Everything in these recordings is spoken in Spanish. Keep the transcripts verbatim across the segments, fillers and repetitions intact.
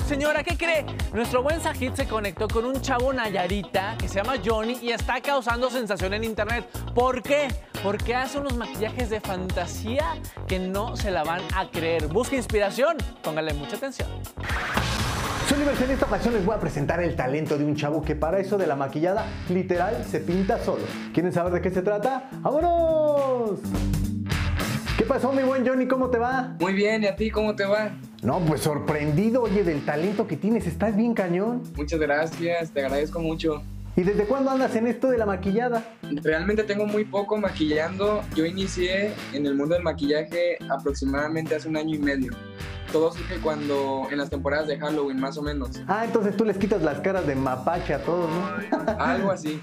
Señora, ¿qué cree? Nuestro buen Sajid se conectó con un chavo Nayarita que se llama Johnny y está causando sensación en internet. ¿Por qué? Porque hace unos maquillajes de fantasía que no se la van a creer. Busca inspiración, póngale mucha atención. Solivers, en esta ocasión les voy a presentar el talento de un chavo que para eso de la maquillada literal se pinta solo. ¿Quieren saber de qué se trata? ¡Vámonos! ¿Qué pasó, mi buen Johnny? ¿Cómo te va? Muy bien, ¿y a ti cómo te va? No, pues sorprendido, oye, del talento que tienes. Estás bien cañón. Muchas gracias, te agradezco mucho. ¿Y desde cuándo andas en esto de la maquillada? Realmente tengo muy poco maquillando. Yo inicié en el mundo del maquillaje aproximadamente hace un año y medio. Todo surge cuando, en las temporadas de Halloween, más o menos. Ah, entonces tú les quitas las caras de mapache a todos, ¿no? Algo así.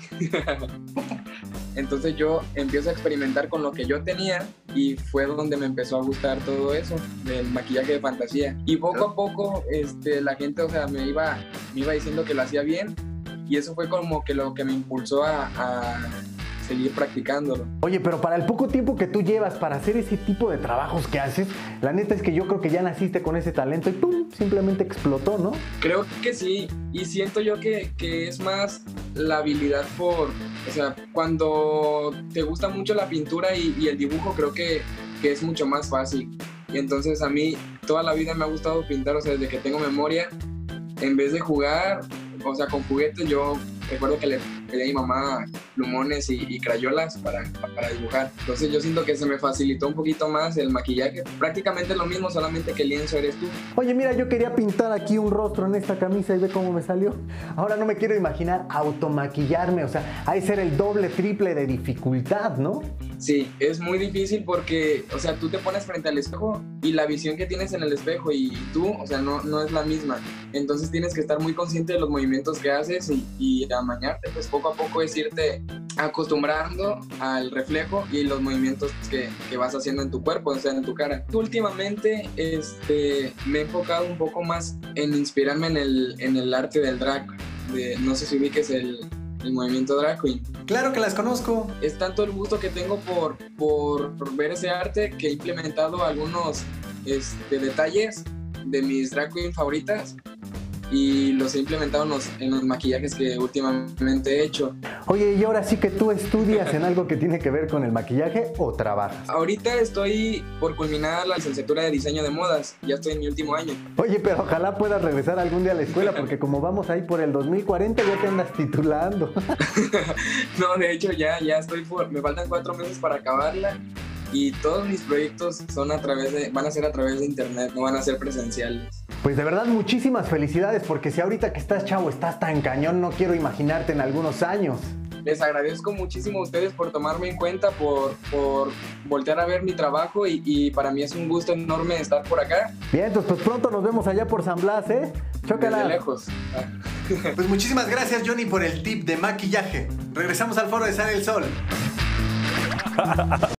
Entonces yo empiezo a experimentar con lo que yo tenía y fue donde me empezó a gustar todo eso, del maquillaje de fantasía. Y poco a poco este, la gente, o sea, me iba, me iba diciendo que lo hacía bien y eso fue como que lo que me impulsó a, a seguir practicándolo. Oye, pero para el poco tiempo que tú llevas para hacer ese tipo de trabajos que haces, la neta es que yo creo que ya naciste con ese talento y ¡pum! Simplemente explotó, ¿no? Creo que sí, y siento yo que, que es más la habilidad por, o sea, cuando te gusta mucho la pintura y, y el dibujo, creo que, que es mucho más fácil. Y entonces a mí toda la vida me ha gustado pintar, o sea, desde que tengo memoria, en vez de jugar, o sea, con juguetes, yo recuerdo que le pedí a mi mamá plumones y, y crayolas para, para dibujar. Entonces yo siento que se me facilitó un poquito más el maquillaje. Prácticamente lo mismo, solamente que el lienzo eres tú. Oye, mira, yo quería pintar aquí un rostro en esta camisa y ve cómo me salió. Ahora no me quiero imaginar automaquillarme, o sea, hay que ser el doble, triple de dificultad, ¿no? Sí, es muy difícil porque, o sea, tú te pones frente al espejo y la visión que tienes en el espejo y tú, o sea, no, no es la misma. Entonces tienes que estar muy consciente de los movimientos que haces y, y amañarte, pues poco a poco es irte acostumbrando al reflejo y los movimientos que, que vas haciendo en tu cuerpo, o sea, en tu cara. Últimamente este, me he enfocado un poco más en inspirarme en el, en el arte del drag. De, no sé si ubiques el... el movimiento drag queen. Claro que las conozco. Es tanto el gusto que tengo por, por, por ver ese arte que he implementado algunos este, detalles de mis drag queen favoritas y los he implementado en los, en los maquillajes que últimamente he hecho. Oye, y ahora sí que tú estudias en algo que tiene que ver con el maquillaje o trabajas. Ahorita estoy por culminar la licenciatura de diseño de modas, ya estoy en mi último año. Oye, pero ojalá puedas regresar algún día a la escuela porque como vamos ahí por el dos mil cuarenta ya te andas titulando. No, de hecho ya, ya estoy por, me faltan cuatro meses para acabarla y todos mis proyectos son a través de, van a ser a través de internet, no van a ser presenciales. Pues de verdad muchísimas felicidades porque si ahorita que estás chavo estás tan cañón, no quiero imaginarte en algunos años. Les agradezco muchísimo a ustedes por tomarme en cuenta, por, por voltear a ver mi trabajo y, y para mí es un gusto enorme estar por acá. Bien, entonces pues pronto nos vemos allá por San Blas, ¿eh? Chócala. Desde lejos. Pues muchísimas gracias, Johnny, por el tip de maquillaje. Regresamos al foro de Sale el Sol.